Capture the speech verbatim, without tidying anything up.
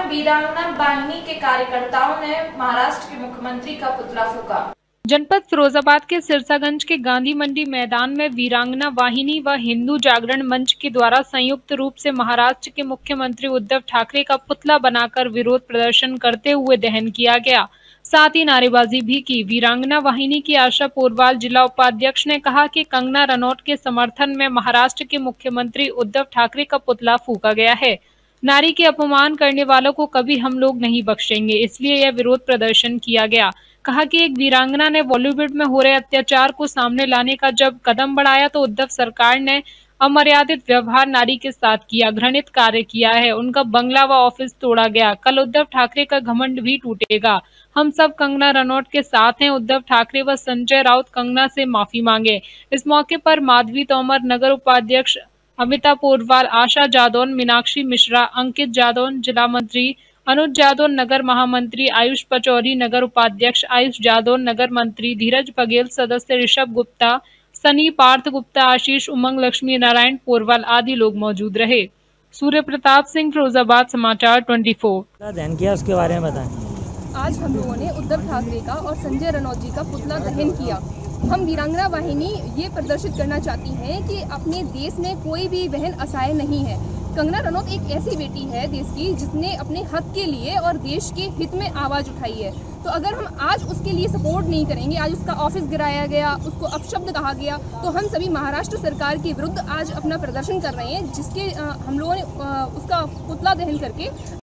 वीरांगना वाहिनी के कार्यकर्ताओं ने महाराष्ट्र के मुख्यमंत्री का पुतला फूंका। जनपद फिरोजाबाद के सिरसागंज के गांधी मंडी मैदान में वीरांगना वाहिनी व हिंदू जागरण मंच के द्वारा संयुक्त रूप से महाराष्ट्र के मुख्यमंत्री उद्धव ठाकरे का पुतला बनाकर विरोध प्रदर्शन करते हुए दहन किया गया। साथ ही नारेबाजी भी की। वीरांगना वाहिनी की आशा पोरवाल जिला उपाध्यक्ष ने कहा कि कंगना रनौत के समर्थन में महाराष्ट्र के मुख्यमंत्री उद्धव ठाकरे का पुतला फूंका गया है। नारी के अपमान करने वालों को कभी हम लोग नहीं बख्शेंगे, इसलिए यह विरोध प्रदर्शन किया गया। कहा कि एक वीरांगना ने बॉलीवुड में हो रहे अत्याचार को सामने लाने का जब कदम बढ़ाया तो उद्धव सरकार ने अमर्यादित व्यवहार नारी के साथ किया, घृणित कार्य किया है। उनका बंगला व ऑफिस तोड़ा गया। कल उद्धव ठाकरे का घमंड भी टूटेगा। हम सब कंगना रनौत के साथ हैं। उद्धव ठाकरे व संजय राउत कंगना से माफी मांगे। इस मौके पर माधवी तोमर, नगर उपाध्यक्ष अमिता पोरवाल, आशा जादौन, मीनाक्षी मिश्रा, अंकित जादौन, जिला मंत्री अनुज जादौन, नगर महामंत्री आयुष पचौरी, नगर उपाध्यक्ष आयुष जादौन, नगर मंत्री धीरज बघेल, सदस्य ऋषभ गुप्ता, सनी, पार्थ गुप्ता, आशीष, उमंग, लक्ष्मी नारायण पोरवाल आदि लोग मौजूद रहे। सूर्य प्रताप सिंह, फिरोजाबाद समाचार चौबीस। दहन किया, उसके बारे में बताएं। आज हम लोगों ने उद्धव ठाकरे का और संजय रनौत जी का पुतला दहन किया। हम वीरांगना वाहिनी ये प्रदर्शित करना चाहती हैं कि अपने देश में कोई भी बहन असहाय नहीं है। कंगना रनौत एक ऐसी बेटी है देश की जिसने अपने हक के लिए और देश के हित में आवाज उठाई है। तो अगर हम आज उसके लिए सपोर्ट नहीं करेंगे, आज उसका ऑफिस गिराया गया, उसको अपशब्द कहा गया, तो हम सभी महाराष्ट्र सरकार के विरुद्ध आज अपना प्रदर्शन कर रहे हैं, जिसके हम लोगों ने उसका पुतला दहन करके